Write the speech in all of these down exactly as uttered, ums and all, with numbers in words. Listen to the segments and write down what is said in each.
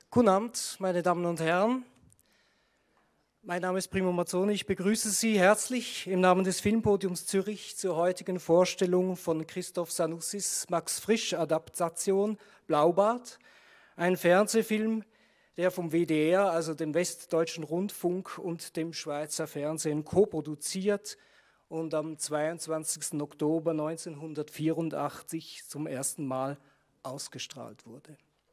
Guten Abend, meine Damen und Herren. Mein Name ist Primo Mazzoni. Ich begrüße Sie herzlich im Namen des Filmpodiums Zürich zur heutigen Vorstellung von Christoph Sanussis Max-Frisch-Adaptation Blaubart, ein Fernsehfilm, der vom W D R, also dem Westdeutschen Rundfunk und dem Schweizer Fernsehen co-produziert und am zweiundzwanzigsten Oktober neunzehnhundertvierundachtzig zum ersten Mal ausgestrahlt wurde.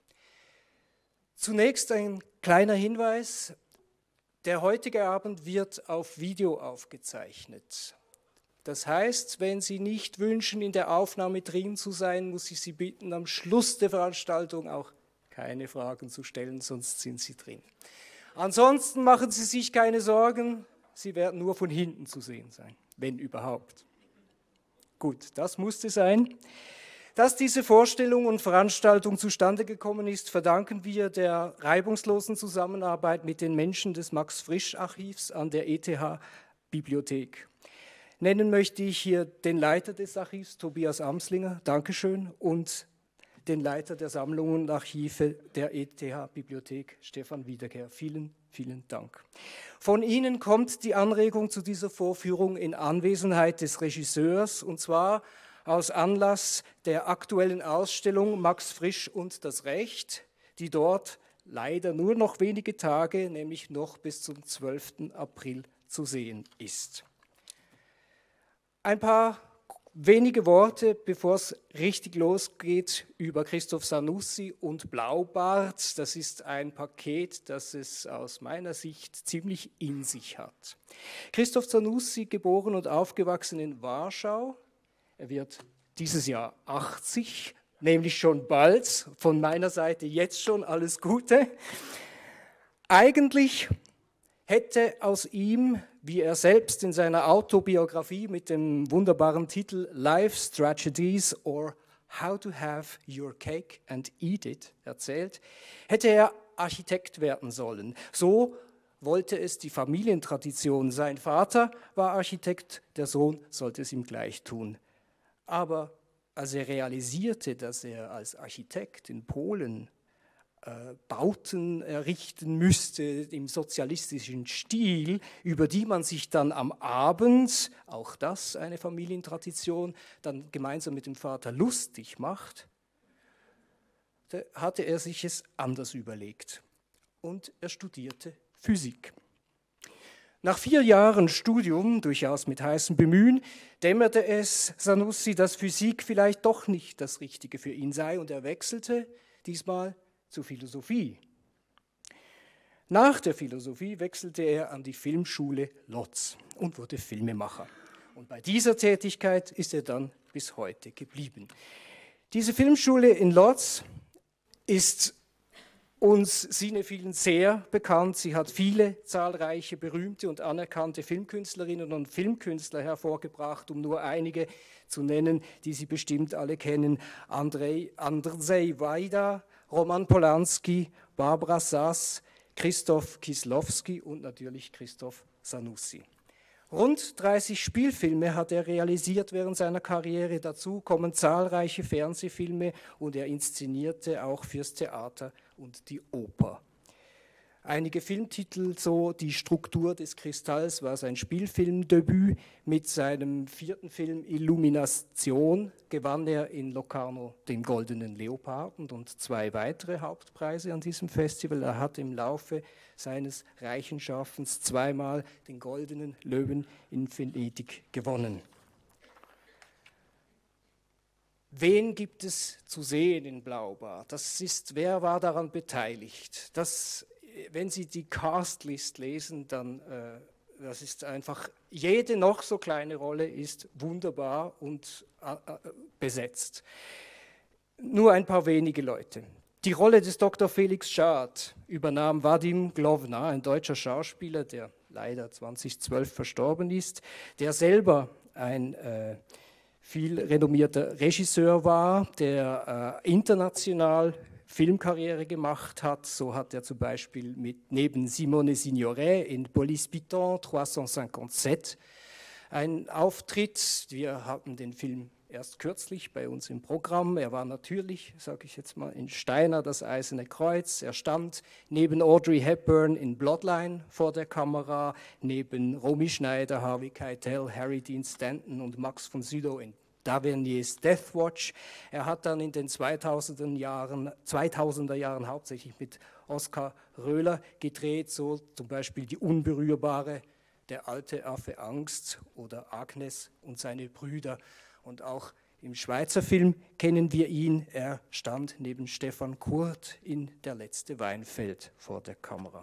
Zunächst ein kleiner Hinweis: Der heutige Abend wird auf Video aufgezeichnet. Das heißt, wenn Sie nicht wünschen, in der Aufnahme drin zu sein, muss ich Sie bitten, am Schluss der Veranstaltung auch keine Fragen zu stellen, sonst sind Sie drin. Ansonsten machen Sie sich keine Sorgen, Sie werden nur von hinten zu sehen sein, wenn überhaupt. Gut, das musste sein. Dass diese Vorstellung und Veranstaltung zustande gekommen ist, verdanken wir der reibungslosen Zusammenarbeit mit den Menschen des Max-Frisch-Archivs an der E T H-Bibliothek. Nennen möchte ich hier den Leiter des Archivs, Tobias Amslinger, Dankeschön, und den Leiter der Sammlungen und Archive der E T H-Bibliothek, Stefan Wiederkehr. Vielen, vielen Dank. Von Ihnen kommt die Anregung zu dieser Vorführung in Anwesenheit des Regisseurs, und zwar aus Anlass der aktuellen Ausstellung Max Frisch und das Recht, die dort leider nur noch wenige Tage, nämlich noch bis zum zwölften April zu sehen ist. Ein paar wenige Worte, bevor es richtig losgeht, über Christoph Sanussi und Blaubart. Das ist ein Paket, das es aus meiner Sicht ziemlich in sich hat. Christoph Sanussi, geboren und aufgewachsen in Warschau. Er wird dieses Jahr achtzig, nämlich schon bald. Von meiner Seite jetzt schon alles Gute. Eigentlich hätte aus ihm, wie er selbst in seiner Autobiografie mit dem wunderbaren Titel Life's Tragedies or How to Have Your Cake and Eat It erzählt, hätte er Architekt werden sollen. So wollte es die Familientradition. Sein Vater war Architekt, der Sohn sollte es ihm gleich tun. Aber als er realisierte, dass er als Architekt in Polen äh, Bauten errichten müsste im sozialistischen Stil, über die man sich dann am Abend, auch das eine Familientradition, dann gemeinsam mit dem Vater lustig macht, da hatte er sich es anders überlegt und er studierte Physik. Nach vier Jahren Studium, durchaus mit heißem Bemühen, dämmerte es Sanussi, dass Physik vielleicht doch nicht das Richtige für ihn sei, und er wechselte diesmal zur Philosophie. Nach der Philosophie wechselte er an die Filmschule Lodz und wurde Filmemacher. Und bei dieser Tätigkeit ist er dann bis heute geblieben. Diese Filmschule in Lodz ist uns Cinephilen sehr bekannt. Sie hat viele zahlreiche berühmte und anerkannte Filmkünstlerinnen und Filmkünstler hervorgebracht, um nur einige zu nennen, die Sie bestimmt alle kennen. Andrzej, Andrzej Wajda, Roman Polanski, Barbara Sass, Krzysztof Kieslowski und natürlich Christoph Sanussi. Rund dreißig Spielfilme hat er realisiert während seiner Karriere. Dazu kommen zahlreiche Fernsehfilme und er inszenierte auch fürs Theater und die Oper. Einige Filmtitel, so Die Struktur des Kristalls war sein Spielfilmdebüt. Mit seinem vierten Film Illumination gewann er in Locarno den Goldenen Leoparden und zwei weitere Hauptpreise an diesem Festival. Er hat im Laufe seines reichen Schaffens zweimal den Goldenen Löwen in Venedig gewonnen. Wen gibt es zu sehen in Blaubart? Das ist, wer war daran beteiligt? Das, wenn Sie die Castlist lesen, dann äh, das ist einfach, jede noch so kleine Rolle ist wunderbar und äh, besetzt. Nur ein paar wenige Leute. Die Rolle des Doktor Felix Schad übernahm Vadim Glovna, ein deutscher Schauspieler, der leider zweitausendzwölf verstorben ist, der selber ein äh, viel renommierter Regisseur war, der äh, international Filmkarriere gemacht hat. So hat er zum Beispiel mit, neben Simone Signoret in Police Piton dreihundertfünfundsiebzig einen Auftritt. Wir hatten den Film erst kürzlich bei uns im Programm. Er war natürlich, sage ich jetzt mal, in Steiner das Eiserne Kreuz. Er stand neben Audrey Hepburn in Bloodline vor der Kamera, neben Romy Schneider, Harvey Keitel, Harry Dean Stanton und Max von Sydow in Taverniers Death Watch. Er hat dann in den zweitausender Jahren, zweitausender Jahren hauptsächlich mit Oskar Röhler gedreht, so zum Beispiel Die Unberührbare, Der alte Affe Angst oder Agnes und seine Brüder. Und auch im Schweizer Film kennen wir ihn. Er stand neben Stefan Kurt in Der letzte Weinfeld vor der Kamera.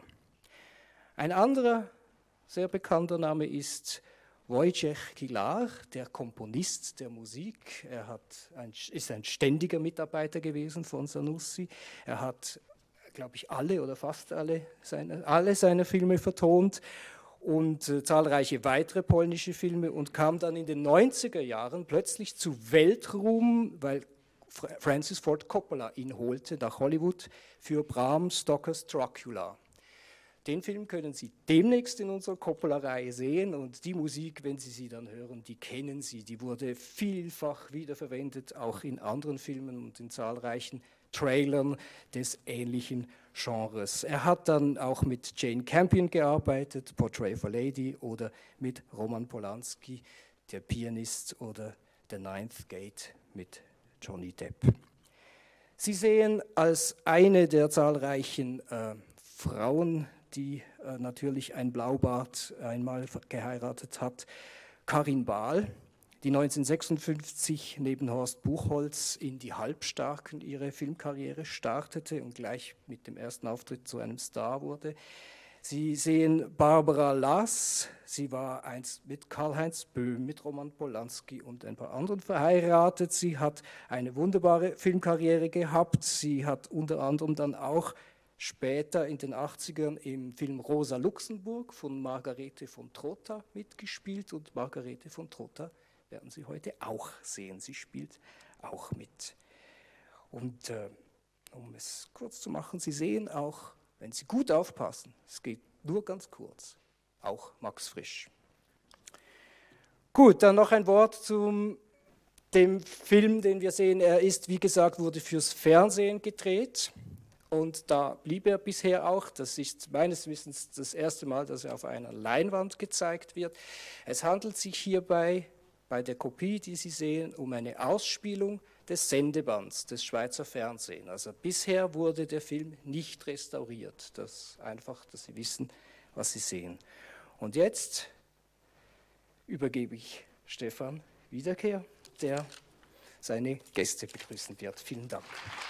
Ein anderer sehr bekannter Name ist Wojciech Kilar, der Komponist der Musik. Er hat ein, ist ein ständiger Mitarbeiter gewesen von Zanussi. Er hat, glaube ich, alle oder fast alle seine, alle seine Filme vertont und äh, zahlreiche weitere polnische Filme und kam dann in den neunziger Jahren plötzlich zu Weltruhm, weil Francis Ford Coppola ihn holte nach Hollywood für Bram Stokers Dracula. Den Film können Sie demnächst in unserer Coppola-Reihe sehen und die Musik, wenn Sie sie dann hören, die kennen Sie. Die wurde vielfach wiederverwendet, auch in anderen Filmen und in zahlreichen Trailern des ähnlichen Genres. Er hat dann auch mit Jane Campion gearbeitet, Portrait of a Lady, oder mit Roman Polanski, Der Pianist, oder The Ninth Gate mit Johnny Depp. Sie sehen als eine der zahlreichen äh, Frauen, die äh, natürlich ein Blaubart einmal geheiratet hat, Karin Bahl, die neunzehnhundertsechsundfünfzig neben Horst Buchholz in Die Halbstarken ihre Filmkarriere startete und gleich mit dem ersten Auftritt zu einem Star wurde. Sie sehen Barbara Lass, sie war einst mit Karl-Heinz Böhm, mit Roman Polanski und ein paar anderen verheiratet. Sie hat eine wunderbare Filmkarriere gehabt. Sie hat unter anderem dann auch später in den achtzigern im Film Rosa Luxemburg von Margarete von Trotta mitgespielt und Margarete von Trotta werden Sie heute auch sehen. Sie spielt auch mit. Und äh, um es kurz zu machen, Sie sehen auch, wenn Sie gut aufpassen, es geht nur ganz kurz, auch Max Frisch. Gut, dann noch ein Wort zum dem Film, den wir sehen. Er ist, wie gesagt, wurde fürs Fernsehen gedreht. Und da blieb er bisher auch. Das ist meines Wissens das erste Mal, dass er auf einer Leinwand gezeigt wird. Es handelt sich hierbei, bei der Kopie, die Sie sehen, um eine Ausspielung des Sendebands des Schweizer Fernsehens. Also bisher wurde der Film nicht restauriert. Das einfach, dass Sie wissen, was Sie sehen. Und jetzt übergebe ich Stefan Wiederkehr, der seine Gäste begrüßen wird. Vielen Dank.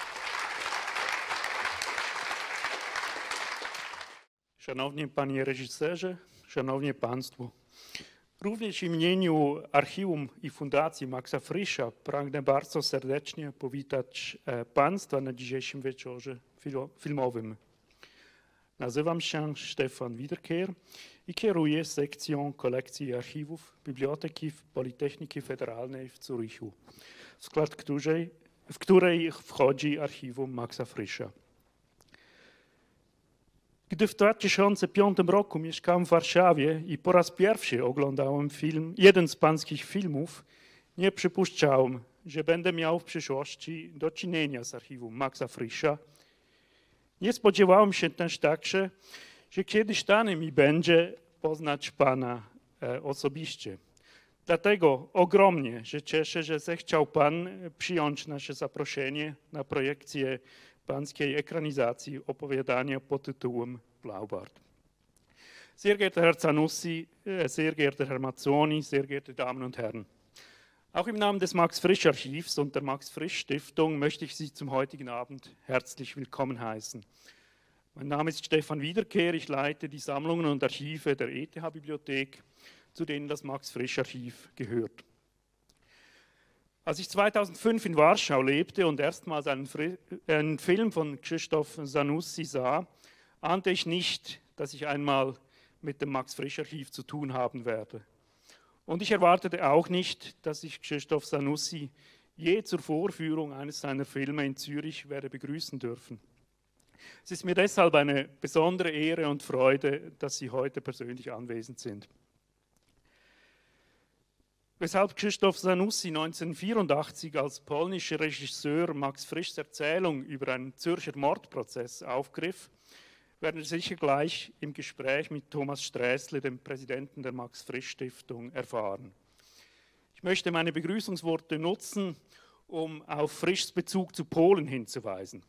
Szanowni Panie Reżyserze, Szanowni Państwo, również w imieniu Archiwum i Fundacji Maxa Frischa pragnę bardzo serdecznie powitać Państwa na dzisiejszym wieczorze filmowym. Nazywam się Stefan Wiederkehr i kieruję sekcją kolekcji archiwów Biblioteki Politechniki Federalnej w Zurychu, w skład której, w której wchodzi Archiwum Maxa Frischa. Gdy w dwa tysiące piątym roku mieszkałem w Warszawie i po raz pierwszy oglądałem film, jeden z pańskich filmów, nie przypuszczałem, że będę miał w przyszłości do czynienia z archiwum Maxa Frischa. Nie spodziewałem się też także, że kiedyś dane mi będzie poznać pana e, osobiście. Dlatego ogromnie się cieszę, że zechciał pan przyjąć nasze zaproszenie na projekcję pańskiej ekranizacji opowiadania pod tytułem Blaubart. Sehr geehrter Herr Zanussi, sehr geehrter Herr Mazzoni, sehr geehrte Damen und Herren. Auch im Namen des Max-Frisch-Archivs und der Max-Frisch-Stiftung möchte ich Sie zum heutigen Abend herzlich willkommen heißen. Mein Name ist Stefan Wiederkehr, ich leite die Sammlungen und Archive der E T H-Bibliothek, zu denen das Max-Frisch-Archiv gehört. Als ich zweitausendfünf in Warschau lebte und erstmals einen, einen Film von Krzysztof Zanussi sah, ahnte ich nicht, dass ich einmal mit dem Max-Frisch-Archiv zu tun haben werde. Und ich erwartete auch nicht, dass ich Krzysztof Zanussi je zur Vorführung eines seiner Filme in Zürich werde begrüßen dürfen. Es ist mir deshalb eine besondere Ehre und Freude, dass Sie heute persönlich anwesend sind. Weshalb Krzysztof Zanussi neunzehnhundertvierundachtzig als polnischer Regisseur Max Frischs Erzählung über einen Zürcher Mordprozess aufgriff, werden wir sicher gleich im Gespräch mit Thomas Sträßle, dem Präsidenten der Max-Frisch-Stiftung, erfahren. Ich möchte meine Begrüßungsworte nutzen, um auf Frischs Bezug zu Polen hinzuweisen.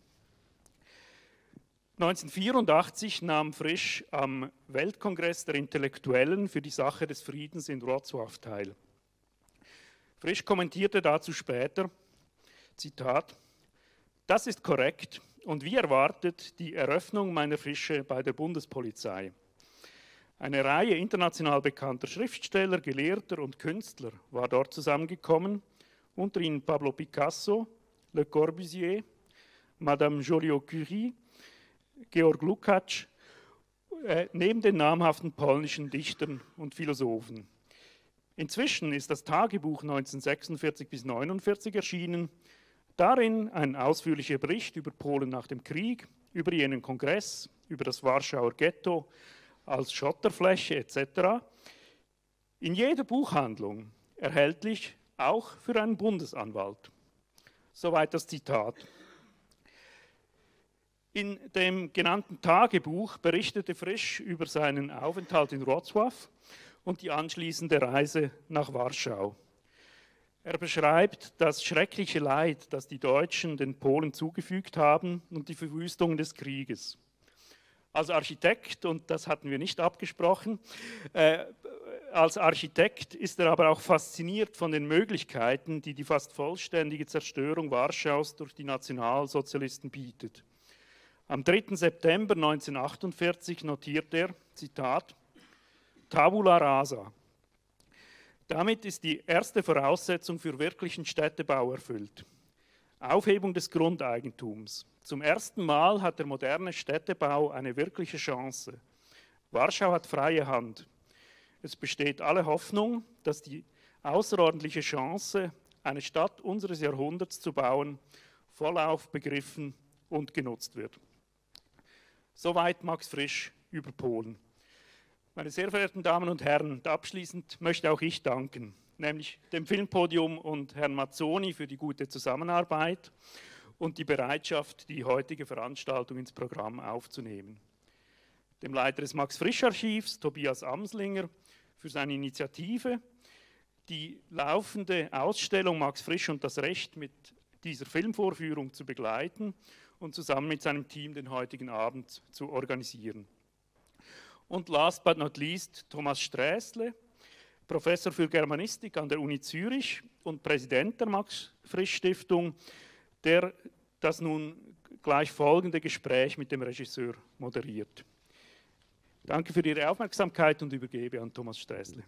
neunzehnhundertvierundachtzig nahm Frisch am Weltkongress der Intellektuellen für die Sache des Friedens in Wrocław teil. Frisch kommentierte dazu später, Zitat, das ist korrekt und wie erwartet die Eröffnung meiner Fische bei der Bundespolizei. Eine Reihe international bekannter Schriftsteller, Gelehrter und Künstler war dort zusammengekommen, unter ihnen Pablo Picasso, Le Corbusier, Madame Joliot-Curie, Georg Lukács, äh, neben den namhaften polnischen Dichtern und Philosophen. Inzwischen ist das Tagebuch neunzehnhundertsechsundvierzig bis neunundvierzig erschienen, darin ein ausführlicher Bericht über Polen nach dem Krieg, über jenen Kongress, über das Warschauer Ghetto als Schotterfläche et cetera. In jeder Buchhandlung erhältlich, auch für einen Bundesanwalt. Soweit das Zitat. In dem genannten Tagebuch berichtete Frisch über seinen Aufenthalt in Wrocław und die anschließende Reise nach Warschau. Er beschreibt das schreckliche Leid, das die Deutschen den Polen zugefügt haben und die Verwüstungen des Krieges. Als Architekt, und das hatten wir nicht abgesprochen, äh, als Architekt ist er aber auch fasziniert von den Möglichkeiten, die die fast vollständige Zerstörung Warschaus durch die Nationalsozialisten bietet. Am dritten September neunzehnhundertachtundvierzig notiert er, Zitat, Tabula rasa. Damit ist die erste Voraussetzung für wirklichen Städtebau erfüllt. Aufhebung des Grundeigentums. Zum ersten Mal hat der moderne Städtebau eine wirkliche Chance. Warschau hat freie Hand. Es besteht alle Hoffnung, dass die außerordentliche Chance, eine Stadt unseres Jahrhunderts zu bauen, vollauf begriffen und genutzt wird. Soweit Max Frisch über Polen. Meine sehr verehrten Damen und Herren, abschließend möchte auch ich danken, nämlich dem Filmpodium und Herrn Mazzoni für die gute Zusammenarbeit und die Bereitschaft, die heutige Veranstaltung ins Programm aufzunehmen. Dem Leiter des Max-Frisch-Archivs, Tobias Amslinger, für seine Initiative, die laufende Ausstellung Max Frisch und das Recht mit dieser Filmvorführung zu begleiten und zusammen mit seinem Team den heutigen Abend zu organisieren. Und last but not least Thomas Sträßle, Professor für Germanistik an der Uni Zürich und Präsident der Max-Frisch-Stiftung, der das nun gleich folgende Gespräch mit dem Regisseur moderiert. Danke für Ihre Aufmerksamkeit und übergebe an Thomas Sträßle.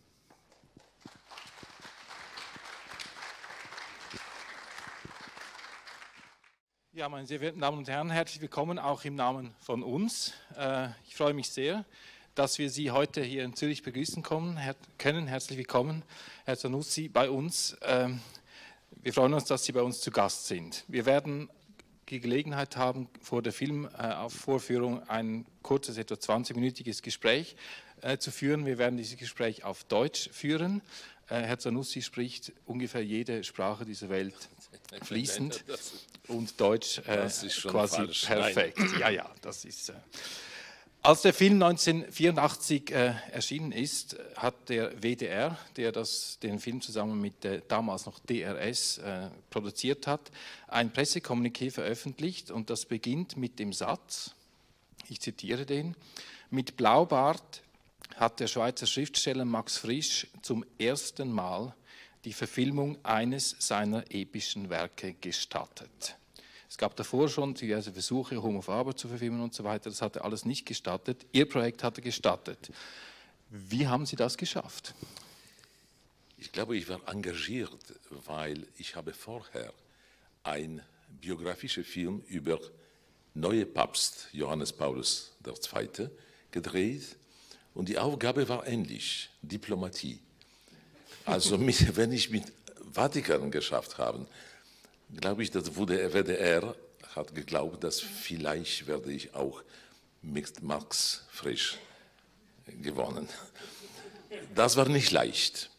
Ja, meine sehr verehrten Damen und Herren, herzlich willkommen auch im Namen von uns. Ich freue mich sehr, dass wir Sie heute hier in Zürich begrüßen können. Herzlich willkommen, Herr Zanussi, bei uns. Wir freuen uns, dass Sie bei uns zu Gast sind. Wir werden die Gelegenheit haben, vor der Filmvorführung ein kurzes, etwa zwanzigminütiges Gespräch zu führen. Wir werden dieses Gespräch auf Deutsch führen. Herr Zanussi spricht ungefähr jede Sprache dieser Welt fließend und Deutsch äh, quasi falsch. Perfekt. Nein. Ja, ja, das ist... Äh, Als der Film neunzehnhundertvierundachtzig äh, erschienen ist, hat der W D R, der das, den Film zusammen mit der damals noch D R S äh, produziert hat, ein Pressekommuniqué veröffentlicht und das beginnt mit dem Satz, ich zitiere den, mit Blaubart hat der Schweizer Schriftsteller Max Frisch zum ersten Mal die Verfilmung eines seiner epischen Werke gestattet. Es gab davor schon diverse Versuche, Homo Faber zu verfilmen und so weiter. Das hatte alles nicht gestattet. Ihr Projekt hatte gestattet. Wie haben Sie das geschafft? Ich glaube, ich war engagiert, weil ich habe vorher einen biografischen Film über neue Papst Johannes Paulus der Zweite gedreht und die Aufgabe war ähnlich, Diplomatie. Also mit, wenn ich mit Vatikan geschafft habe, glaube ich, dass der W D R hat geglaubt, dass vielleicht werde ich auch mit Max Frisch gewonnen. Das war nicht leicht.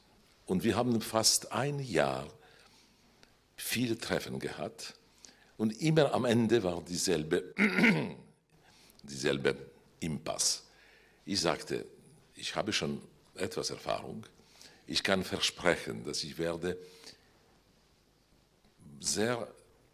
Und wir haben fast ein Jahr viele Treffen gehabt und immer am Ende war dieselbe, dieselbe Impasse. Ich sagte, ich habe schon etwas Erfahrung, ich kann versprechen, dass ich werde sehr,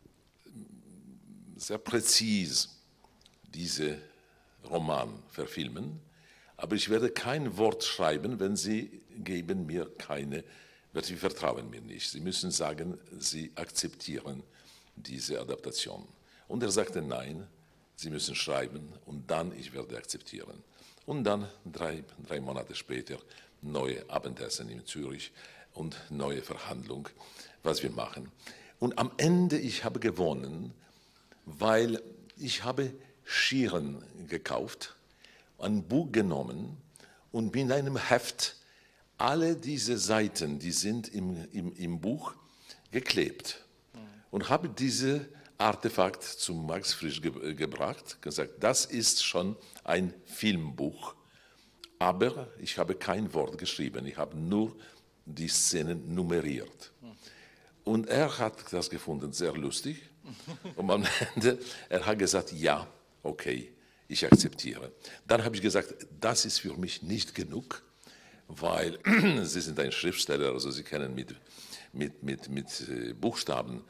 sehr präzise diesen Roman verfilmen, aber ich werde kein Wort schreiben, wenn Sie geben mir keine, Sie vertrauen mir nicht. Sie müssen sagen, Sie akzeptieren diese Adaptation. Und er sagte, nein, Sie müssen schreiben und dann ich werde akzeptieren. Und dann drei, drei Monate später neue Abendessen in Zürich und neue Verhandlung, was wir machen. Und am Ende, ich habe gewonnen, weil ich habe Scheren gekauft, ein Buch genommen und mit einem Heft alle diese Seiten, die sind im, im, im Buch geklebt. Und habe diese Artefakt zu Max Frisch ge gebracht, gesagt, das ist schon ein Filmbuch, aber ich habe kein Wort geschrieben, ich habe nur die Szenen nummeriert. Und er hat das gefunden sehr lustig und am Ende, er hat gesagt, ja, okay, ich akzeptiere. Dann habe ich gesagt, das ist für mich nicht genug, weil Sie sind ein Schriftsteller, also Sie kennen mit, mit, mit, mit Buchstaben,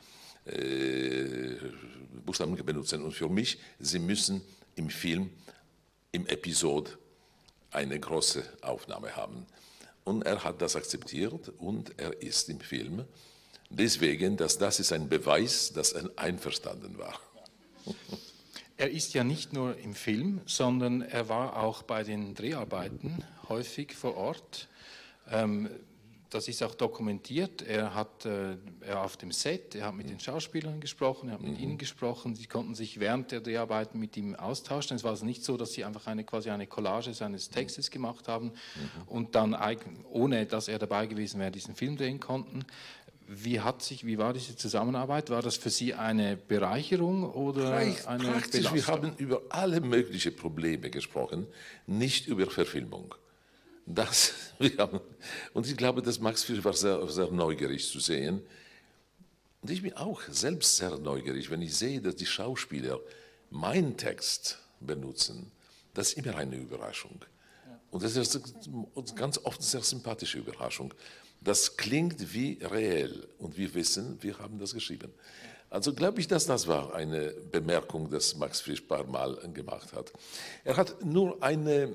äh, Buchstaben benutzen und für mich, Sie müssen im Film, im Episode eine große Aufnahme haben. Und er hat das akzeptiert und er ist im Film. Deswegen, dass das ist ein Beweis, dass er einverstanden war. Er ist ja nicht nur im Film, sondern er war auch bei den Dreharbeiten häufig vor Ort. Ähm, das ist auch dokumentiert. Er hat äh, er auf dem Set, er hat mit den Schauspielern gesprochen, er hat mit mhm. ihnen gesprochen. Sie konnten sich während der Dreharbeiten mit ihm austauschen. Es war also nicht so, dass sie einfach eine, quasi eine Collage seines Textes gemacht haben mhm. und dann, ohne dass er dabei gewesen wäre, diesen Film drehen konnten. Wie, hat sich, wie war diese Zusammenarbeit? War das für Sie eine Bereicherung oder eine Praktisch, Belastung? wir haben über alle möglichen Probleme gesprochen, nicht über Verfilmung. Das, wir haben, und ich glaube, dass Max Frisch war sehr, sehr neugierig zu sehen. Und ich bin auch selbst sehr neugierig, wenn ich sehe, dass die Schauspieler meinen Text benutzen. Das ist immer eine Überraschung. Und das ist ganz oft eine sehr sympathische Überraschung. Das klingt wie reell und wir wissen, wir haben das geschrieben. Also glaube ich, dass das war eine Bemerkung, die Max Frisch ein paar Mal gemacht hat. Er hat nur eine,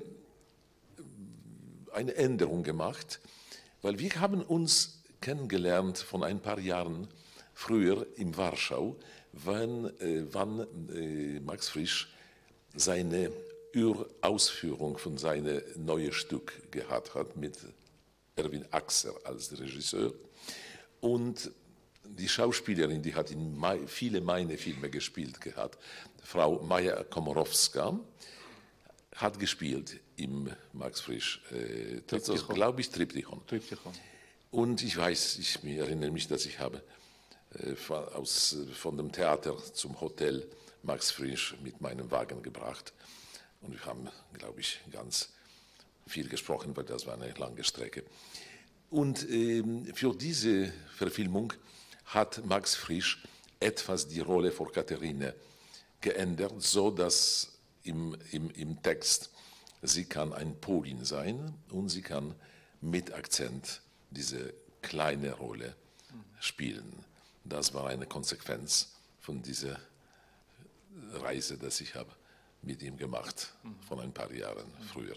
eine Änderung gemacht, weil wir haben uns kennengelernt von ein paar Jahren früher in Warschau, wann, äh, wann äh, Max Frisch seine Urausführung von seinem neuen Stück gehabt hat mit Erwin Axer als Regisseur. Und die Schauspielerin, die hat in viele meiner Filme gespielt gehabt, Frau Maja Komorowska, hat gespielt im Max Frisch, äh, glaube ich, Triptychon. Triptychon. Und ich weiß, ich erinnere mich, dass ich habe äh, von, aus, von dem Theater zum Hotel Max Frisch mit meinem Wagen gebracht. Und wir haben, glaube ich, ganz viel gesprochen, weil das war eine lange Strecke. Und ähm, für diese Verfilmung hat Max Frisch etwas die Rolle von Katharine geändert, so dass im, im, im Text sie kann ein Polin sein und sie kann mit Akzent diese kleine Rolle spielen. Das war eine Konsequenz von dieser Reise, die ich habe mit ihm gemacht, von ein paar Jahren früher.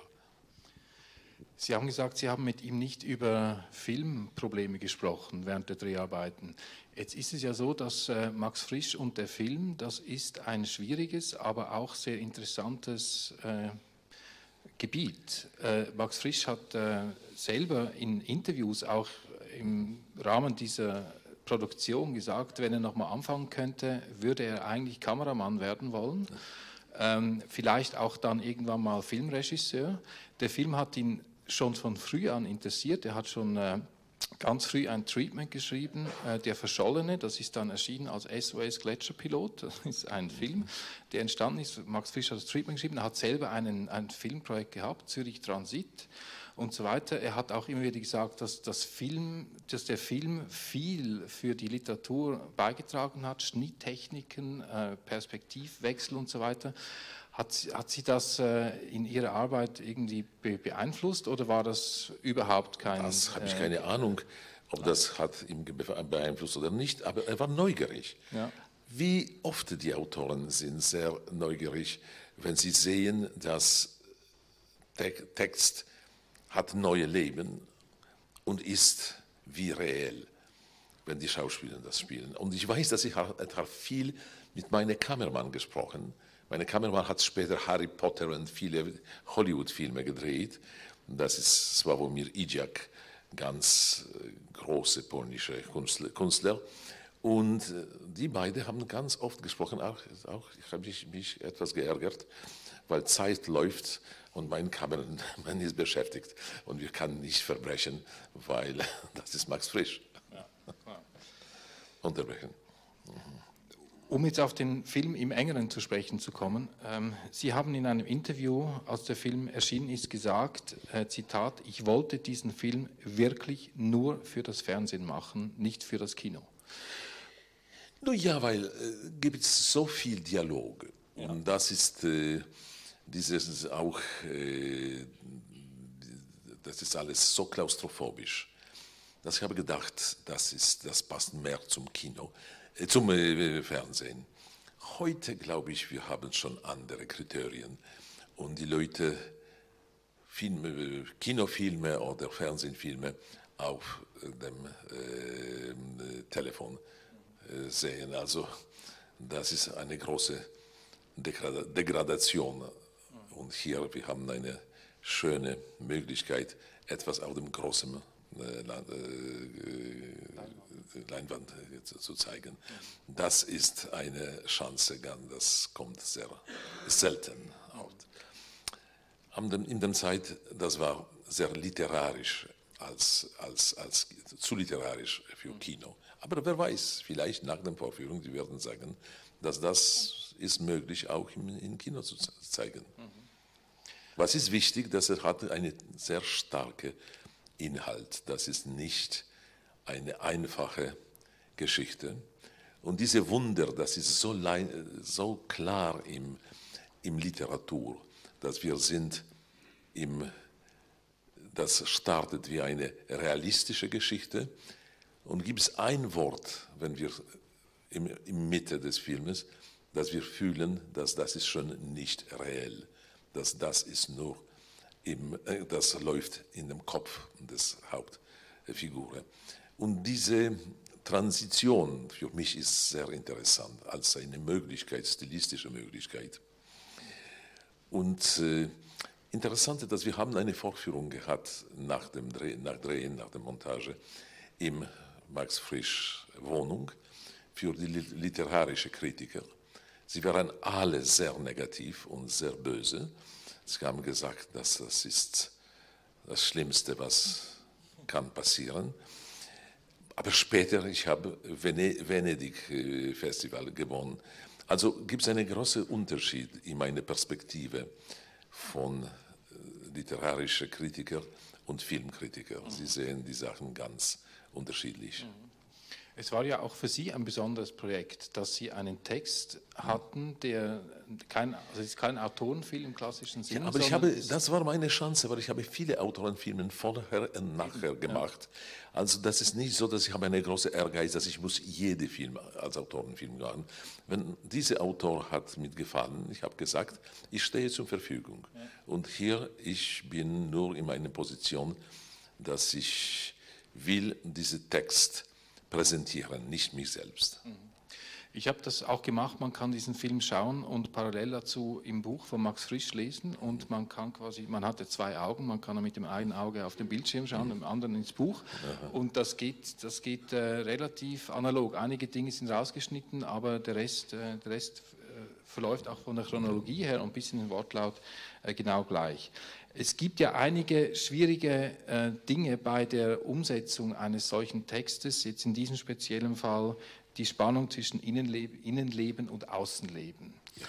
Sie haben gesagt, Sie haben mit ihm nicht über Filmprobleme gesprochen während der Dreharbeiten. Jetzt ist es ja so, dass äh, Max Frisch und der Film, das ist ein schwieriges, aber auch sehr interessantes äh, Gebiet. Äh, Max Frisch hat äh, selber in Interviews auch im Rahmen dieser Produktion gesagt, wenn er nochmal anfangen könnte, würde er eigentlich Kameramann werden wollen. Ähm, vielleicht auch dann irgendwann mal Filmregisseur. Der Film hat ihn schon von früh an interessiert. Er hat schon äh, ganz früh ein Treatment geschrieben, äh, Der Verschollene. Das ist dann erschienen als S O S Gletscherpilot. Das ist ein Film, der entstanden ist. Max Frisch hat das Treatment geschrieben. Er hat selber einen, ein Filmprojekt gehabt, Zürich Transit. und so weiter. Er hat auch immer wieder gesagt, dass, das Film, dass der Film viel für die Literatur beigetragen hat, Schnitttechniken, äh, Perspektivwechsel und so weiter. Hat, hat Sie das äh, in Ihrer Arbeit irgendwie be beeinflusst oder war das überhaupt kein... Das habe ich äh, keine Ahnung, ob das hat ihn beeinflusst oder nicht, aber er war neugierig. Ja. Wie oft die Autoren sind sehr neugierig, wenn sie sehen, dass der Text hat neue Leben und ist wie reell, wenn die Schauspieler das spielen. Und ich weiß, dass ich habe viel mit meinem Kameramann gesprochen. Mein Kameramann hat später Harry Potter und viele Hollywood-Filme gedreht. Das ist Sławomir Idziak, ganz große polnische Künstler. Und die beiden haben ganz oft gesprochen, auch, auch ich habe mich, mich etwas geärgert, weil Zeit läuft und mein Kameramann ist beschäftigt und wir können nicht verbrechen, weil das ist Max Frisch. Ja, klar. Unterbrechen. Um jetzt auf den Film im Engeren zu sprechen zu kommen, ähm, Sie haben in einem Interview, als der Film erschienen ist, gesagt, äh, Zitat, ich wollte diesen Film wirklich nur für das Fernsehen machen, nicht für das Kino. Nun ja, weil äh, gibt es so viel Dialog Ja. und das ist äh, dieses auch, äh, das ist alles so klaustrophobisch, dass ich habe gedacht, das ist, das passt mehr zum Kino, äh, zum äh, Fernsehen. Heute glaube ich, wir haben schon andere Kriterien und die Leute Filme, Kinofilme oder Fernsehfilme auf dem äh, Telefon sehen. Also das ist eine große Degradation. Und hier, wir haben eine schöne Möglichkeit, etwas auf dem großen Leinwand zu zeigen. Das ist eine Chance, das kommt sehr selten auf. In der Zeit, das war sehr literarisch, als, als, als zu literarisch für Kino. Aber wer weiß, vielleicht nach der Vorführung, die werden sagen, dass das ist möglich, auch im, im Kino zu zeigen. Mhm. Was ist wichtig, dass er hat einen sehr starken Inhalt. Das ist nicht eine einfache Geschichte. Und diese Wunder, das ist so, so klar im, im Literatur, dass wir sind im, das startet wie eine realistische Geschichte. Und gibt es ein Wort, wenn wir im, im Mitte des Filmes, dass wir fühlen, dass das ist schon nicht reell, dass das ist nur im, äh, das läuft in dem Kopf des Hauptfigur. Und diese Transition für mich ist sehr interessant als eine Möglichkeit, stilistische Möglichkeit. Und äh, interessant ist, dass wir haben eine Vorführung gehabt nach dem Drehen, nach Drehen, nach der Montage im Max Frisch Wohnung für die literarische Kritiker. Sie waren alle sehr negativ und sehr böse. Sie haben gesagt, dass das ist das Schlimmste, was kann passieren. Aber später, ich habe Venedig Festival gewonnen. Also gibt es einen großen Unterschied in meiner Perspektive von literarischen Kritiker und Filmkritiker. Sie sehen die Sachen ganz unterschiedlich. Es war ja auch für Sie ein besonderes Projekt, dass Sie einen Text hatten, der kein, also es ist kein Autorenfilm im klassischen Sinne. Ja, aber ich habe, das war meine Chance, weil ich habe viele Autorenfilme vorher und nachher gemacht. Ja. Also das ist nicht so, dass ich habe eine große Ehrgeiz, dass ich muss jeden Film als Autorenfilm machen. Wenn dieser Autor hat mir gefallen, ich habe gesagt, ich stehe zur Verfügung. Ja. Und hier, ich bin nur in meiner Position, dass ich will diesen Text präsentieren, nicht mich selbst. Ich habe das auch gemacht, man kann diesen Film schauen und parallel dazu im Buch von Max Frisch lesen und man kann quasi, man hatte zwei Augen, man kann mit dem einen Auge auf den Bildschirm schauen, mit dem anderen ins Buch. Aha. Und das geht, das geht äh, relativ analog. Einige Dinge sind rausgeschnitten, aber der Rest, äh, der Rest äh, verläuft auch von der Chronologie her und ein bisschen im Wortlaut äh, genau gleich. Es gibt ja einige schwierige äh, Dinge bei der Umsetzung eines solchen Textes, jetzt in diesem speziellen Fall die Spannung zwischen Innenleben, Innenleben und Außenleben. Ja.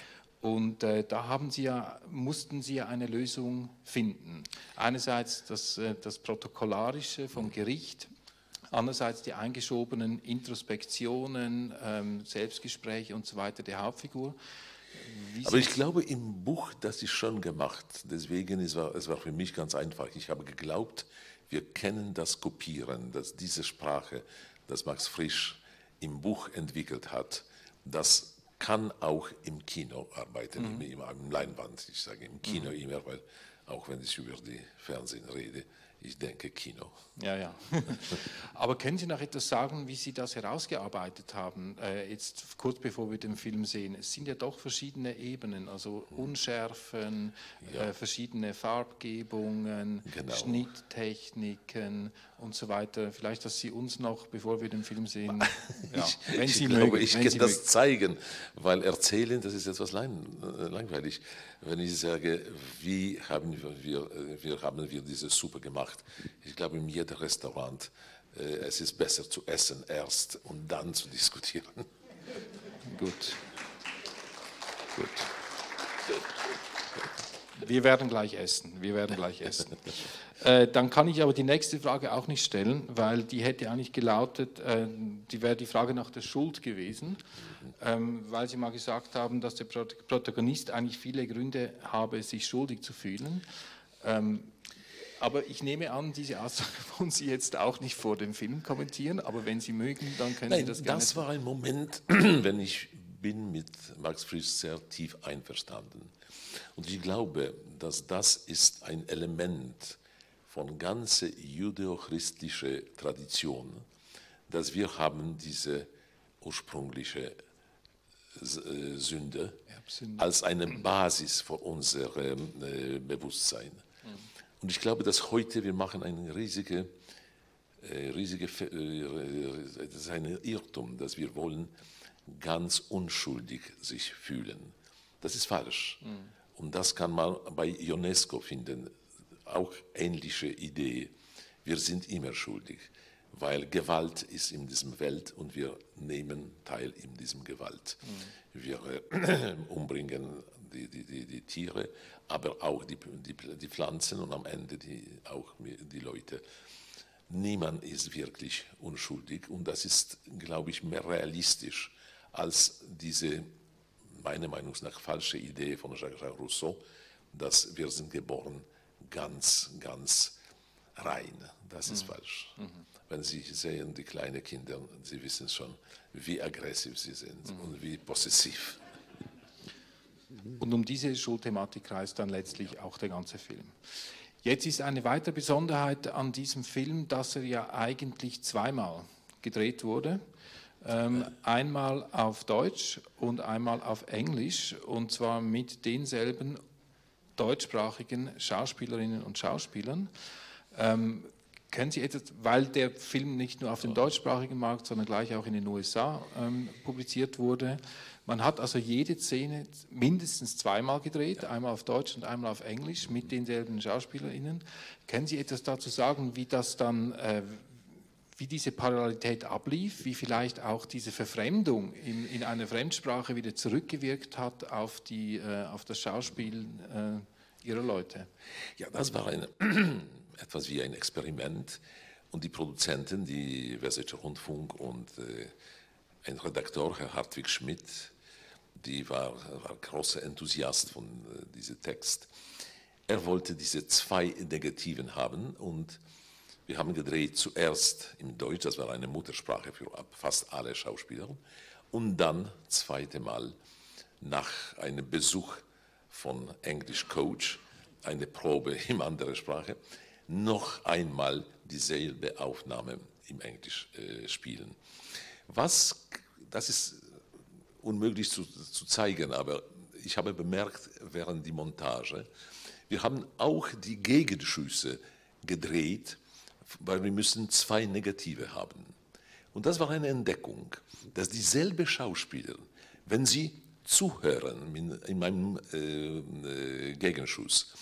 Und äh, da haben Sie ja, mussten Sie ja eine Lösung finden. Einerseits das, äh, das Protokollarische vom Gericht, andererseits die eingeschobenen Introspektionen, ähm, Selbstgespräche und so weiter der Hauptfigur. Wie Aber ich glaube, im Buch, das ist schon gemacht. Deswegen es war es war für mich ganz einfach. Ich habe geglaubt, wir können das kopieren, dass diese Sprache, das Max Frisch im Buch entwickelt hat, das kann auch im Kino arbeiten, mhm. im, im Leinwand. Ich sage im Kino mhm. immer, weil auch wenn ich über die Fernsehen rede, ich denke Kino. Ja, ja. Aber können Sie noch etwas sagen, wie Sie das herausgearbeitet haben, äh, jetzt kurz bevor wir den Film sehen? Es sind ja doch verschiedene Ebenen, also Unschärfen, ja. äh, verschiedene Farbgebungen, genau. Schnitttechniken und so weiter. Vielleicht, dass Sie uns noch, bevor wir den Film sehen, ja, ich, wenn ich Sie glaube, mögen, ich wenn kann Sie das mögen. zeigen, weil erzählen, das ist etwas lang, langweilig. Wenn ich sage, wie haben wir, wir haben wir diese Suppe gemacht? Ich glaube, in jedem Restaurant, äh, es ist besser zu essen erst und dann zu diskutieren. Gut. Gut. Wir werden gleich essen. Wir werden gleich essen. Äh, dann kann ich aber die nächste Frage auch nicht stellen, weil die hätte eigentlich gelautet, äh, die wäre die Frage nach der Schuld gewesen, ähm, weil Sie mal gesagt haben, dass der Protagonist eigentlich viele Gründe habe, sich schuldig zu fühlen. Ähm, aber ich nehme an, diese Aussage wollen Sie jetzt auch nicht vor dem Film kommentieren, aber wenn Sie mögen, dann können Nein, Sie das gerne. Das war ein Moment, wenn ich bin mit Max Frisch sehr tief einverstanden. Und ich glaube, dass das ist ein Element von ganzer judeo-christlicher Tradition, dass wir haben diese ursprüngliche Sünde als eine Basis für unser Bewusstsein. Und ich glaube, dass heute wir machen eine riesige, riesige das ist ein Irrtum, dass wir wollen ganz unschuldig sich fühlen. Das ist falsch. Mhm. Und das kann man bei Ionesco finden, auch ähnliche Idee. Wir sind immer schuldig, weil Gewalt ist in diesem Welt und wir nehmen teil in diesem Gewalt. Mhm. Wir äh, umbringen die, die, die, die Tiere, aber auch die, die, die Pflanzen und am Ende die, auch die Leute. Niemand ist wirklich unschuldig und das ist, glaube ich, mehr realistisch als diese, meiner Meinung nach, falsche Idee von Jacques Rousseau, dass wir sind geboren ganz, ganz rein. Das ist mhm. falsch. Mhm. Wenn Sie sehen, die kleinen Kinder, Sie wissen schon, wie aggressiv sie sind mhm. und wie possessiv. Und um diese Schuldthematik kreist dann letztlich auch der ganze Film. Jetzt ist eine weitere Besonderheit an diesem Film, dass er ja eigentlich zweimal gedreht wurde. Ähm, einmal auf Deutsch und einmal auf Englisch, und zwar mit denselben deutschsprachigen Schauspielerinnen und Schauspielern. Ähm, können Sie etwas, weil der Film nicht nur auf dem deutschsprachigen Markt, sondern gleich auch in den U S A ähm, publiziert wurde. Man hat also jede Szene mindestens zweimal gedreht, einmal auf Deutsch und einmal auf Englisch mit denselben SchauspielerInnen. Können Sie etwas dazu sagen, wie das dann, äh, wie diese Parallelität ablief, wie vielleicht auch diese Verfremdung in, in einer Fremdsprache wieder zurückgewirkt hat auf, die, äh, auf das Schauspiel äh, Ihrer Leute? Ja, das war eine, etwas wie ein Experiment und die Produzenten, die Westdeutsche Rundfunk und äh, ein Redakteur, Herr Hartwig Schmidt, die war, war großer Enthusiast von äh, diesem Text. Er wollte diese zwei Negativen haben und wir haben gedreht zuerst im Deutsch, das war eine Muttersprache für fast alle Schauspieler, und dann zweite Mal nach einem Besuch von English Coach, eine Probe in anderer Sprache, noch einmal dieselbe Aufnahme im Englisch äh, spielen. Was, das ist unmöglich zu, zu zeigen, aber ich habe bemerkt während der Montage, wir haben auch die Gegenschüsse gedreht, weil wir müssen zwei Negative haben. Und das war eine Entdeckung, dass dieselbe Schauspieler, wenn sie zuhören in, in meinem äh, äh, Gegenschuss,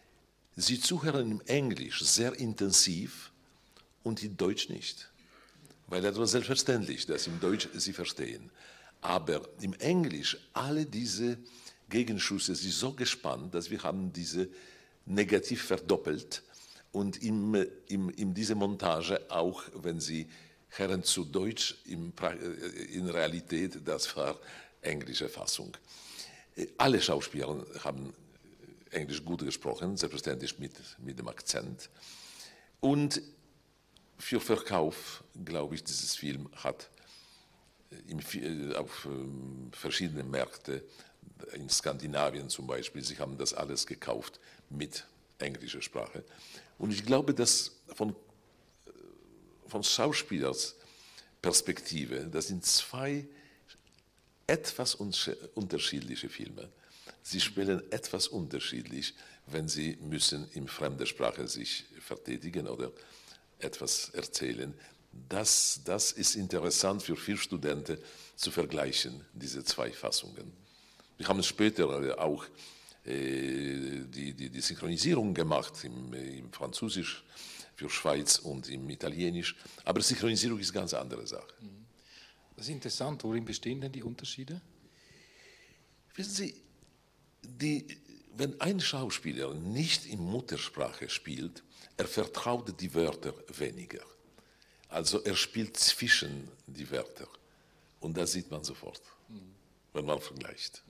sie zuhören im Englisch sehr intensiv und in Deutsch nicht. Weil das war selbstverständlich, dass im Deutsch sie verstehen. Aber im Englisch alle diese Gegenschüsse sind so gespannt, dass wir haben diese negativ verdoppelt und in, in, in diese Montage auch, wenn sie Herren zu Deutsch, in, in Realität, das war englische Fassung. Alle Schauspieler haben Englisch gut gesprochen, selbstverständlich mit, mit dem Akzent. Und für Verkauf, glaube ich, dieses Film hat im, auf verschiedene Märkte, in Skandinavien zum Beispiel, sie haben das alles gekauft mit englischer Sprache. Und ich glaube, dass von, von Schauspielers Perspektive, das sind zwei etwas unterschiedliche Filme. Sie spielen etwas unterschiedlich, wenn sie müssen in fremder Sprache sich verteidigen oder etwas erzählen. Das, das ist interessant für viele Studenten zu vergleichen, diese zwei Fassungen. Wir haben später auch äh, die, die, die Synchronisierung gemacht im, im Französisch für Schweiz und im Italienisch, aber Synchronisierung ist eine ganz andere Sache. Das ist interessant. Worin bestehen denn die Unterschiede? Wissen Sie, die, wenn ein Schauspieler nicht in Muttersprache spielt, er vertraut die Wörter weniger. Also er spielt zwischen die Wörter. Und das sieht man sofort, mhm. wenn man vergleicht.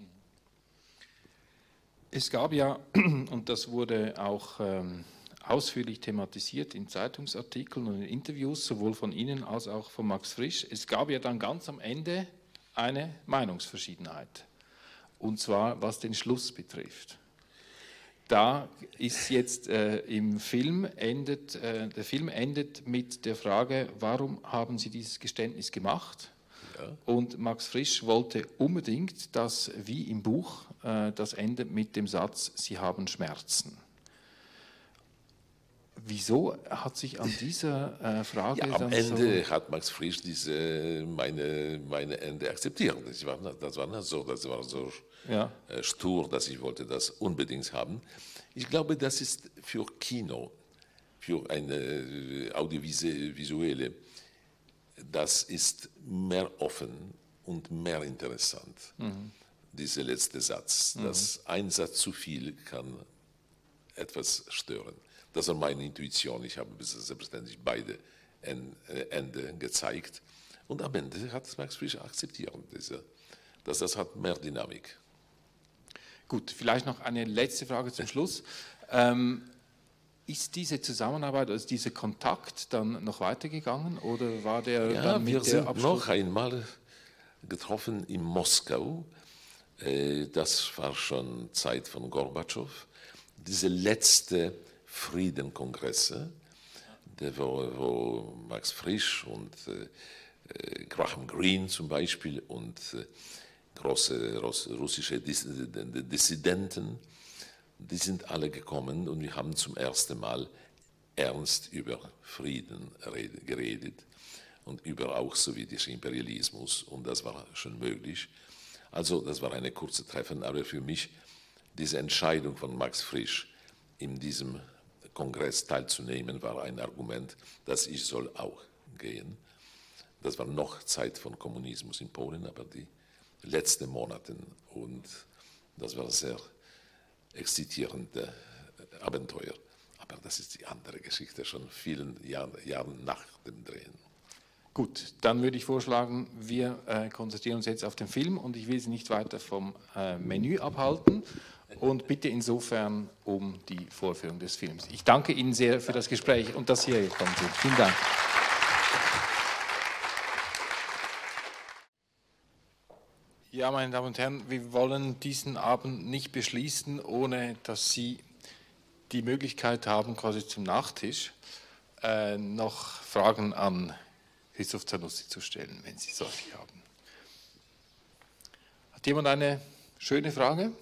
Es gab ja, und das wurde auch ähm, ausführlich thematisiert in Zeitungsartikeln und in Interviews, sowohl von Ihnen als auch von Max Frisch, es gab ja dann ganz am Ende eine Meinungsverschiedenheit. Und zwar was den Schluss betrifft. Da ist jetzt äh, im Film endet, äh, der Film endet mit der Frage, warum haben Sie dieses Geständnis gemacht? Ja. Und Max Frisch wollte unbedingt, dass wie im Buch äh, das endet mit dem Satz, Sie haben Schmerzen. Wieso hat sich an dieser äh, Frage... Ja, am dann Ende so hat Max Frisch diese, meine, meine Ende akzeptiert. Das war, das war nicht so, das war so ja. äh, stur, dass ich wollte das unbedingt haben. Ich glaube, das ist für Kino, für eine audiovisuelle, das ist mehr offen und mehr interessant. Mhm. Dieser letzte Satz, mhm. dass ein Satz zu viel kann etwas stören. Das war meine Intuition. Ich habe selbstverständlich beide Enden gezeigt. Und am Ende hat Max Frisch akzeptiert, dass das hat mehr Dynamik. Gut, vielleicht noch eine letzte Frage zum Schluss. Ähm, ist diese Zusammenarbeit, also dieser Kontakt dann noch weitergegangen oder war der ja, dann mit wir der sind Abschluss? noch einmal getroffen in Moskau. Das war schon Zeit von Gorbatschow. Diese letzte Friedenkongresse, wo, wo Max Frisch und äh, Graham Greene zum Beispiel und äh, große russische Dissidenten, die sind alle gekommen und wir haben zum ersten Mal ernst über Frieden geredet und über auch sowjetischen Imperialismus und das war schon möglich. Also das war eine kurze Treffen, aber für mich diese Entscheidung von Max Frisch in diesem Kongress teilzunehmen, war ein Argument, dass ich soll auch gehen. Das war noch Zeit von Kommunismus in Polen, aber die letzten Monate und das war ein sehr exzitierendes Abenteuer. Aber das ist die andere Geschichte, schon vielen Jahren, Jahren nach dem Drehen. Gut, dann würde ich vorschlagen, wir äh, konzentrieren uns jetzt auf den Film und ich will Sie nicht weiter vom äh, Menü abhalten und bitte insofern um die Vorführung des Films. Ich danke Ihnen sehr für das Gespräch und dass Sie hier gekommen sind. Vielen Dank. Ja, meine Damen und Herren, wir wollen diesen Abend nicht beschließen, ohne dass Sie die Möglichkeit haben, quasi zum Nachtisch äh, noch Fragen an Christoph Zanussi zu stellen, wenn Sie solche haben. Hat jemand eine schöne Frage?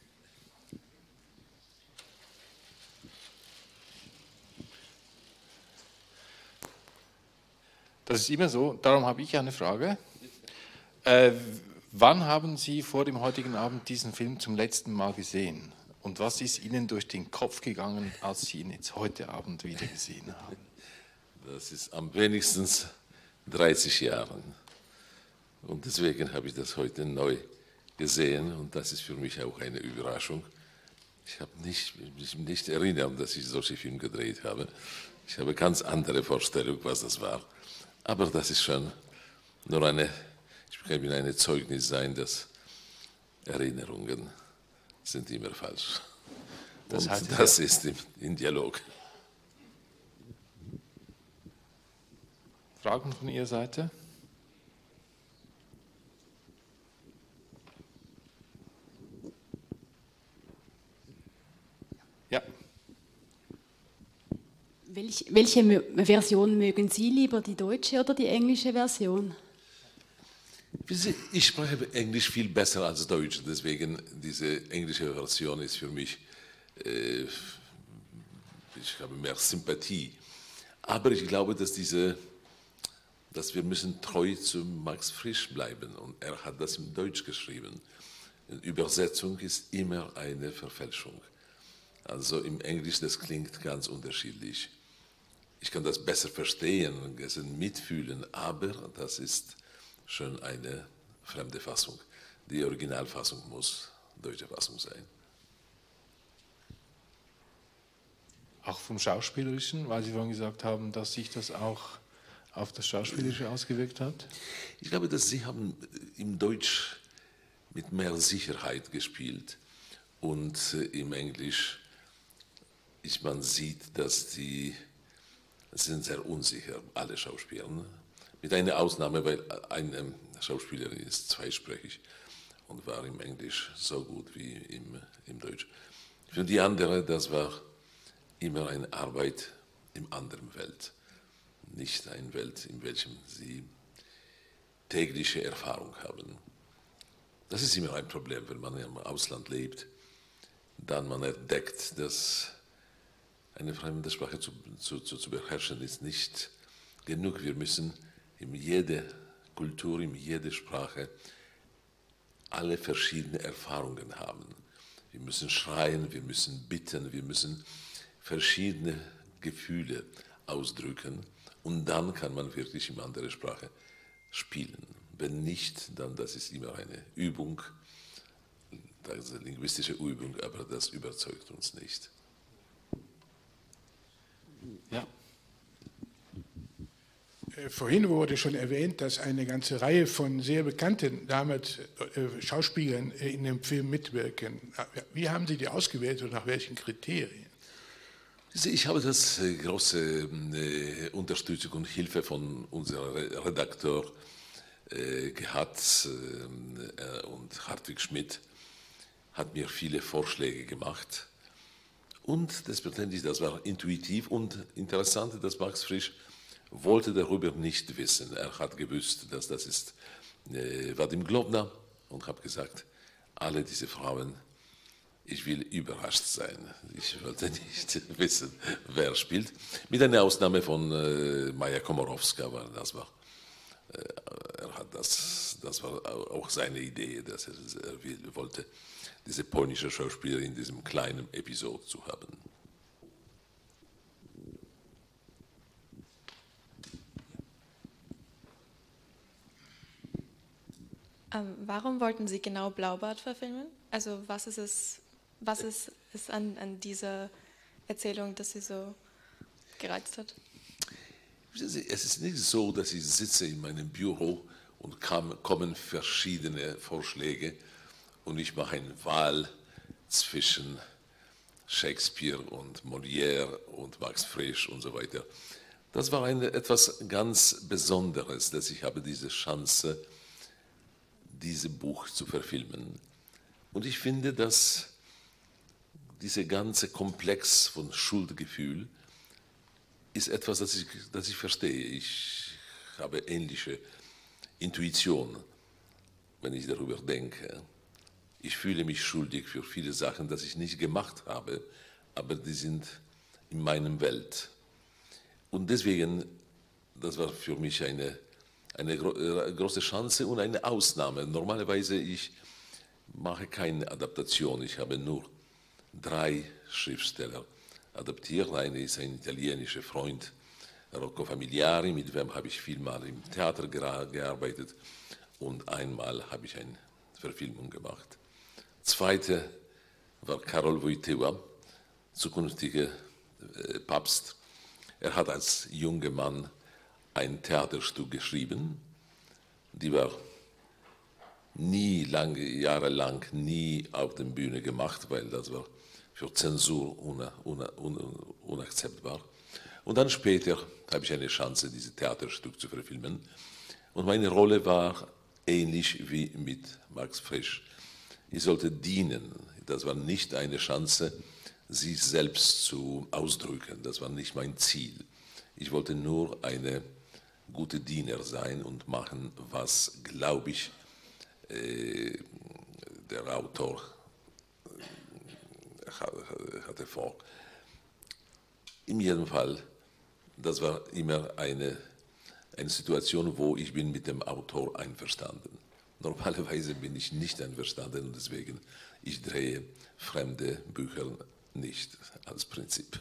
Das ist immer so, darum habe ich eine Frage. Äh, wann haben Sie vor dem heutigen Abend diesen Film zum letzten Mal gesehen? Und was ist Ihnen durch den Kopf gegangen, als Sie ihn jetzt heute Abend wieder gesehen haben? Das ist am wenigsten dreißig Jahre. Und deswegen habe ich das heute neu gesehen und das ist für mich auch eine Überraschung. Ich habe nicht, mich nicht erinnert, dass ich solche Filme gedreht habe. Ich habe ganz andere Vorstellung, was das war. Aber das ist schon nur eine, ich kann mir ein Zeugnis sein, dass Erinnerungen sind immer falsch. Das, und das ist im, im Dialog. Fragen von Ihrer Seite? Ja. Welch, welche Version mögen Sie lieber, die deutsche oder die englische Version? Ich spreche Englisch viel besser als Deutsch, deswegen diese englische Version ist für mich, äh, ich habe mehr Sympathie. Aber ich glaube, dass, diese, dass wir müssen treu zu Max Frisch bleiben und er hat das in Deutsch geschrieben. Übersetzung ist immer eine Verfälschung. Also im Englisch, das klingt ganz unterschiedlich. Ich kann das besser verstehen und mitfühlen, aber das ist schon eine fremde Fassung. Die Originalfassung muss deutsche Fassung sein. Auch vom Schauspielerischen, weil Sie vorhin gesagt haben, dass sich das auch auf das Schauspielerische ausgewirkt hat? Ich glaube, dass Sie haben im Deutsch mit mehr Sicherheit gespielt und im Englisch ist, man sieht, dass die sind sehr unsicher, alle Schauspieler. Mit einer Ausnahme, weil eine Schauspielerin ist zweisprachig und war im Englisch so gut wie im, im Deutsch. Für die andere, das war immer eine Arbeit in anderen Welt, nicht eine Welt, in welchem sie tägliche Erfahrung haben. Das ist immer ein Problem, wenn man im Ausland lebt, dann man entdeckt, dass eine fremde Sprache zu, zu, zu, zu beherrschen ist nicht genug. Wir müssen in jeder Kultur, in jeder Sprache alle verschiedenen Erfahrungen haben. Wir müssen schreien, wir müssen bitten, wir müssen verschiedene Gefühle ausdrücken und dann kann man wirklich in andere Sprache spielen. Wenn nicht, dann das ist immer eine Übung, das ist eine linguistische Übung, aber das überzeugt uns nicht. Ja. Vorhin wurde schon erwähnt, dass eine ganze Reihe von sehr bekannten damals äh, Schauspielern in dem Film mitwirken. Wie haben Sie die ausgewählt und nach welchen Kriterien? Ich habe das äh, große äh, Unterstützung und Hilfe von unserem Redakteur äh, gehabt äh, und Hartwig Schmidt hat mir viele Vorschläge gemacht. Und das letztendlich, das war intuitiv und interessant, dass Max Frisch wollte darüber nicht wissen. Er hat gewusst, dass das ist äh, Vadim Globna und habe gesagt, alle diese Frauen, ich will überrascht sein. Ich wollte nicht wissen, wer spielt. Mit einer Ausnahme von äh, Maja Komorowska, weil das war, äh, er hat das, das war auch seine Idee, dass er, er will, wollte diese polnische Schauspielerin in diesem kleinen Episode zu haben. Ähm, warum wollten Sie genau Blaubart verfilmen? Also was ist es, was ist es an, an dieser Erzählung, das Sie so gereizt hat? Es ist nicht so, dass ich sitze in meinem Büro und kam, kommen verschiedene Vorschläge und ich mache eine Wahl zwischen Shakespeare und Molière und Max Frisch und so weiter. Das war eine, etwas ganz Besonderes, dass ich habe diese Chance, dieses Buch zu verfilmen. Und ich finde, dass dieser ganze Komplex von Schuldgefühl ist etwas, das ich, das ich verstehe. Ich habe ähnliche Intuition, wenn ich darüber denke. Ich fühle mich schuldig für viele Sachen, die ich nicht gemacht habe, aber die sind in meiner Welt. Und deswegen, das war für mich eine, eine gro große Chance und eine Ausnahme. Normalerweise ich mache keine Adaptation, ich habe nur drei Schriftsteller adaptiert. Einer ist ein italienischer Freund, Rocco Famigliari, mit dem habe ich vielmal im Theater gearbeitet und einmal habe ich einen Verfilmung gemacht. Zweite war Karol Wojtyła, zukünftiger äh, Papst. Er hat als junger Mann ein Theaterstück geschrieben, die war nie lange, jahrelang nie auf der Bühne gemacht, weil das war für Zensur una, una, una, unakzeptbar. Und dann später habe ich eine Chance, dieses Theaterstück zu verfilmen. Und meine Rolle war ähnlich wie mit Max Frisch. Ich sollte dienen. Das war nicht eine Chance, sich selbst zu ausdrücken. Das war nicht mein Ziel. Ich wollte nur eine gute Diener sein und machen, was, glaube ich, äh, der Autor äh, hatte vor. In jedem Fall, das war immer eine, eine Situation, wo ich bin mit dem Autor einverstanden. Normalerweise bin ich nicht einverstanden und deswegen ich drehe fremde Bücher nicht als Prinzip.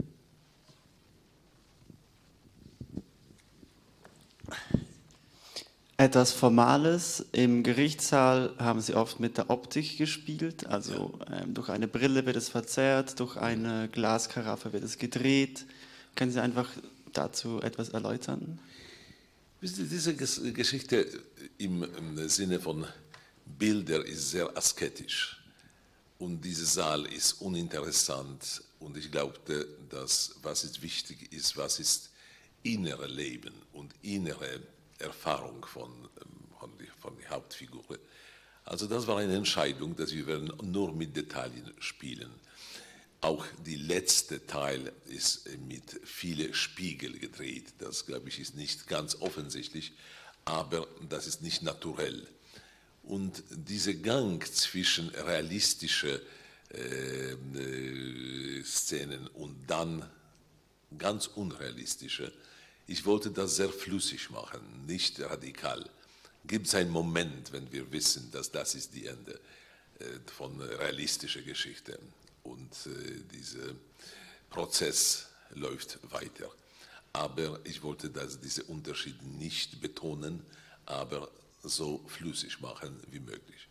Etwas Formales. Im Gerichtssaal haben Sie oft mit der Optik gespielt, also ähm, durch eine Brille wird es verzerrt, durch eine Glaskaraffe wird es gedreht. Können Sie einfach dazu etwas erläutern? Diese Geschichte im, im Sinne von Bilder ist sehr asketisch und dieser Saal ist uninteressant und ich glaubte, dass was ist wichtig ist, was ist innere Leben und innere Erfahrung von, von, die, von der Hauptfigur. Also das war eine Entscheidung, dass wir werden nur mit Details spielen. Auch der letzte Teil ist mit vielen Spiegeln gedreht. Das, glaube ich, ist nicht ganz offensichtlich, aber das ist nicht naturell. Und dieser Gang zwischen realistischen äh, äh, Szenen und dann ganz unrealistische, ich wollte das sehr flüssig machen, nicht radikal. Gibt es einen Moment, wenn wir wissen, dass das ist die Ende äh, von realistischer Geschichte und äh, dieser Prozess läuft weiter. Aber ich wollte das, diese Unterschiede nicht betonen, aber so flüssig machen wie möglich.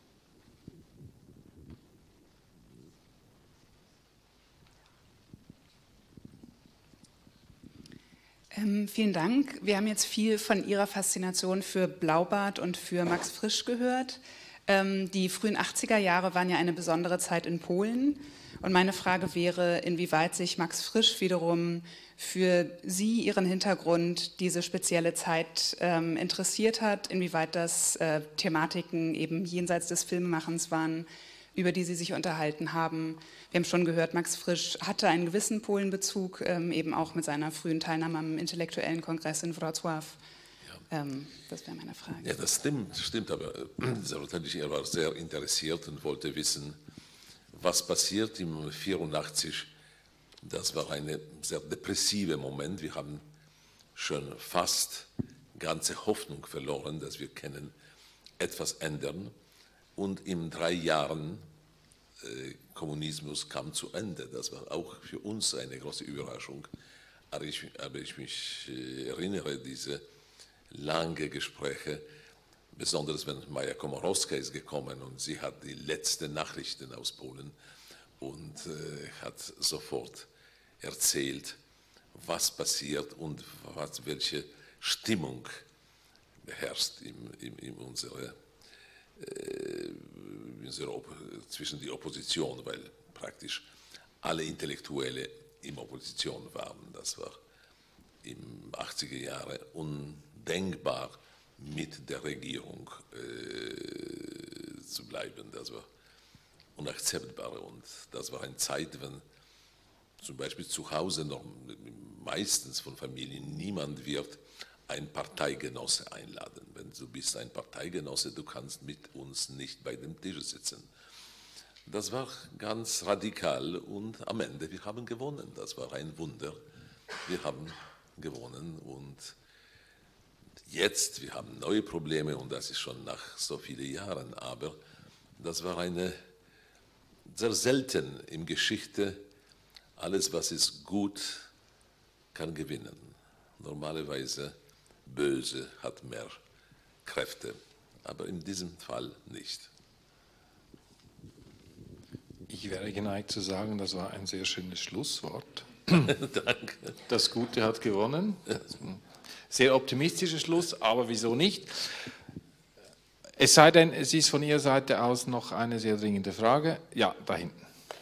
Ähm, vielen Dank. Wir haben jetzt viel von Ihrer Faszination für Blaubart und für Max Frisch gehört. Ähm, die frühen achtziger Jahre waren ja eine besondere Zeit in Polen. Und meine Frage wäre, inwieweit sich Max Frisch wiederum für Sie, Ihren Hintergrund, diese spezielle Zeit ähm, interessiert hat, inwieweit das äh, Thematiken eben jenseits des Filmemachens waren, über die Sie sich unterhalten haben. Wir haben schon gehört, Max Frisch hatte einen gewissen Polenbezug, ähm, eben auch mit seiner frühen Teilnahme am Intellektuellen Kongress in Wrocław. Ja. Ähm, das wäre meine Frage. Ja, das stimmt, stimmt aber selbstverständlich, er war sehr interessiert und wollte wissen, was passiert im vierundachtzig. Das war ein sehr depressiver Moment. Wir haben schon fast ganze Hoffnung verloren, dass wir können etwas ändern. Und in drei Jahren äh, Kommunismus kam zu Ende. Das war auch für uns eine große Überraschung. Aber ich, aber ich mich äh, erinnere, diese lange Gespräche, besonders wenn Maja Komorowska ist gekommen und sie hat die letzten Nachrichten aus Polen und äh, hat sofort erzählt, was passiert und was, welche Stimmung herrscht in, in, in unserer zwischen die Opposition, weil praktisch alle Intellektuelle in Opposition waren. Das war im achtziger Jahre undenkbar, mit der Regierung äh, zu bleiben. Das war unakzeptbar und das war eine Zeit, wenn zum Beispiel zu Hause noch meistens von Familien niemand wird ein Parteigenosse einladen. Wenn du bist ein Parteigenosse, du kannst mit uns nicht bei dem Tisch sitzen. Das war ganz radikal und am Ende, wir haben gewonnen. Das war ein Wunder. Wir haben gewonnen und jetzt, wir haben neue Probleme und das ist schon nach so vielen Jahren, aber das war eine sehr selten in Geschichte, alles was ist gut, kann gewinnen. Normalerweise Böse hat mehr Kräfte aber in diesem Fall nicht. Ich wäre geneigt zu sagen, das war ein sehr schönes Schlusswort. Danke. Das Gute hat gewonnen. Sehr optimistischer Schluss, aber wieso nicht? Es sei denn, es ist von Ihrer Seite aus noch eine sehr dringende Frage. Ja, da hinten.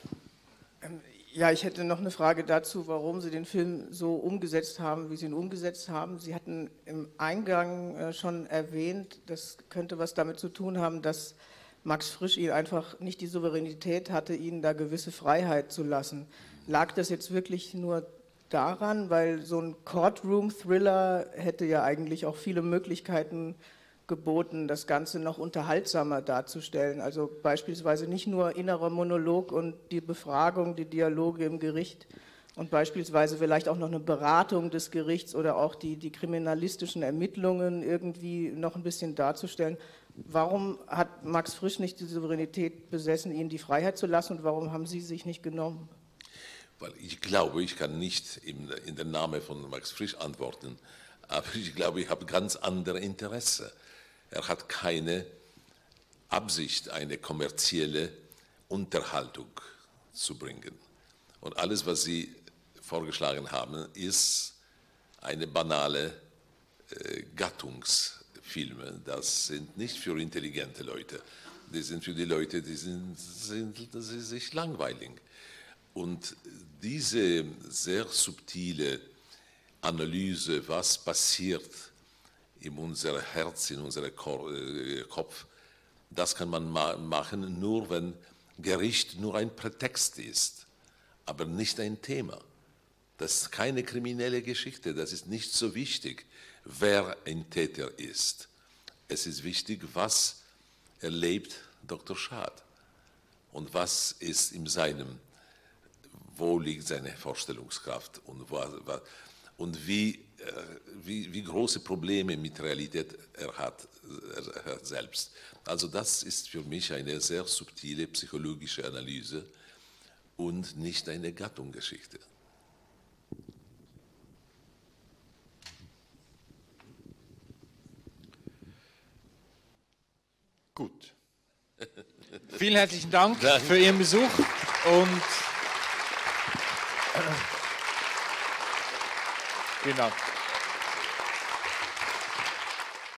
Ja, ich hätte noch eine Frage dazu, warum Sie den Film so umgesetzt haben, wie Sie ihn umgesetzt haben. Sie hatten im Eingang schon erwähnt, das könnte was damit zu tun haben, dass Max Frisch ihn einfach nicht die Souveränität hatte, ihnen da gewisse Freiheit zu lassen. Lag das jetzt wirklich nur daran, weil so ein Courtroom-Thriller hätte ja eigentlich auch viele Möglichkeiten geboten, das Ganze noch unterhaltsamer darzustellen. Also beispielsweise nicht nur innerer Monolog und die Befragung, die Dialoge im Gericht und beispielsweise vielleicht auch noch eine Beratung des Gerichts oder auch die, die kriminalistischen Ermittlungen irgendwie noch ein bisschen darzustellen. Warum hat Max Frisch nicht die Souveränität besessen, Ihnen die Freiheit zu lassen und warum haben Sie sich nicht genommen? Weil ich glaube, ich kann nicht in, in den Namen von Max Frisch antworten, aber ich glaube, ich habe ganz andere Interesse. Er hat keine Absicht, eine kommerzielle Unterhaltung zu bringen. Und alles, was Sie vorgeschlagen haben, ist eine banale äh, Gattungsfilme. Das sind nicht für intelligente Leute. Die sind für die Leute, die sind, sind, die sind sich langweilig. Und diese sehr subtile Analyse, was passiert in unserem Herz, in unserem Kopf, das kann man machen, nur wenn Gericht nur ein Prätext ist, aber nicht ein Thema. Das ist keine kriminelle Geschichte, das ist nicht so wichtig, wer ein Täter ist. Es ist wichtig, was erlebt Doktor Schad und was ist in seinem, wo liegt seine Vorstellungskraft und, wo, und wie, wie, wie große Probleme mit Realität er hat, er hat selbst. Also das ist für mich eine sehr subtile psychologische Analyse und nicht eine Gattungsgeschichte. Gut. Vielen herzlichen Dank Danke. für Ihren Besuch und vielen Dank.